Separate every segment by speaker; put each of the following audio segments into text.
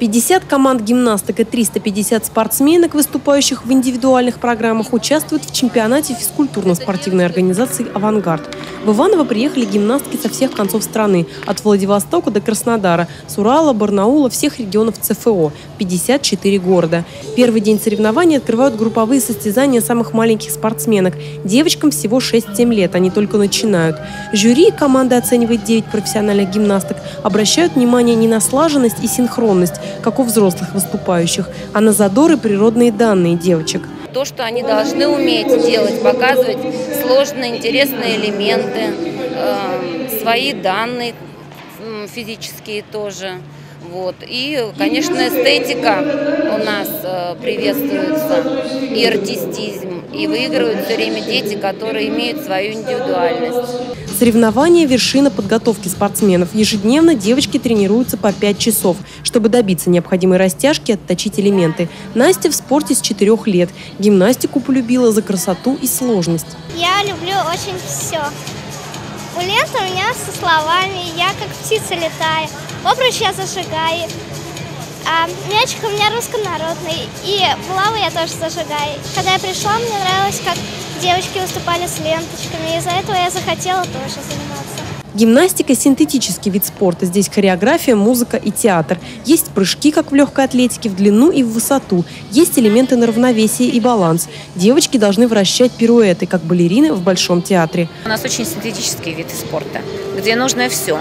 Speaker 1: 50 команд гимнасток и 350 спортсменок, выступающих в индивидуальных программах, участвуют в чемпионате физкультурно-спортивной организации «Авангард». В Иваново приехали гимнастки со всех концов страны, от Владивостока до Краснодара, с Урала, Барнаула, всех регионов ЦФО, 54 города. Первый день соревнований открывают групповые состязания самых маленьких спортсменок. Девочкам всего 6-7 лет, они только начинают. Жюри, команда оценивает 9 профессиональных гимнасток, обращают внимание не на слаженность и синхронность, как у взрослых выступающих, а на задор и природные данные девочек.
Speaker 2: То, что они должны уметь делать, показывать сложные, интересные элементы, свои данные физические тоже. Вот. И, конечно, эстетика у нас приветствуется, и артистизм, и выигрывают все время дети, которые имеют свою индивидуальность.
Speaker 1: Соревнования – вершина подготовки спортсменов. Ежедневно девочки тренируются по 5 часов, чтобы добиться необходимой растяжки и отточить элементы. Настя в спорте с 4 лет. Гимнастику полюбила за красоту и сложность.
Speaker 3: Я люблю очень все. У ленты у меня со словами, я как птица летаю, обруч я зажигаю, а мячик у меня руссконародный, и булаву я тоже зажигаю. Когда я пришла, мне нравилось, как девочки выступали с ленточками, из-за этого я захотела тоже заниматься.
Speaker 1: Гимнастика – синтетический вид спорта. Здесь хореография, музыка и театр. Есть прыжки, как в легкой атлетике, в длину и в высоту. Есть элементы на равновесие и баланс. Девочки должны вращать пируэты, как балерины в Большом театре.
Speaker 4: У нас очень синтетический вид спорта, где нужно все.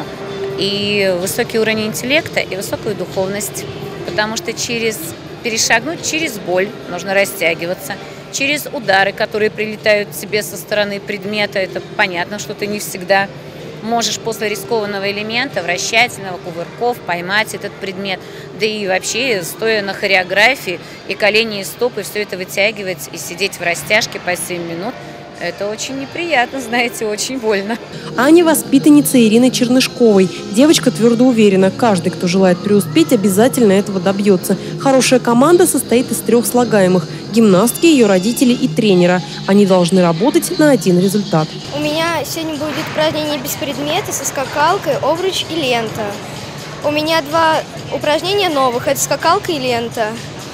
Speaker 4: И высокий уровень интеллекта, и высокую духовность. Потому что перешагнуть через боль нужно растягиваться. Через удары, которые прилетают тебе со стороны предмета, это понятно, что ты не всегда можешь после рискованного элемента, вращательного, кувырков, поймать этот предмет. Да и вообще, стоя на хореографии, и колени, и стопы, все это вытягивать и сидеть в растяжке по 7 минут, это очень неприятно, знаете, очень больно.
Speaker 1: Аня – воспитанница Ирины Чернышковой. Девочка твердо уверена, каждый, кто желает преуспеть, обязательно этого добьется. Хорошая команда состоит из 3 слагаемых – гимнастки, ее родители и тренера. Они должны работать на один результат.
Speaker 3: У меня сегодня будет упражнение без предмета со скакалкой, обруч и лента. У меня 2 упражнения новых – это скакалка и лента.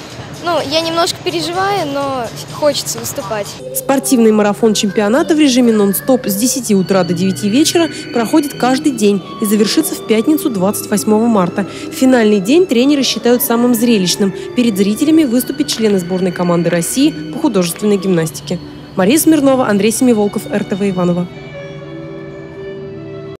Speaker 3: Я немножко переживаю, но хочется выступать.
Speaker 1: Спортивный марафон чемпионата в режиме нон-стоп с 10 утра до 9 вечера проходит каждый день и завершится в пятницу 28 марта. Финальный день тренеры считают самым зрелищным. Перед зрителями выступят члены сборной команды России по художественной гимнастике. Мария Смирнова, Андрей Семиволков, РТВ Иваново.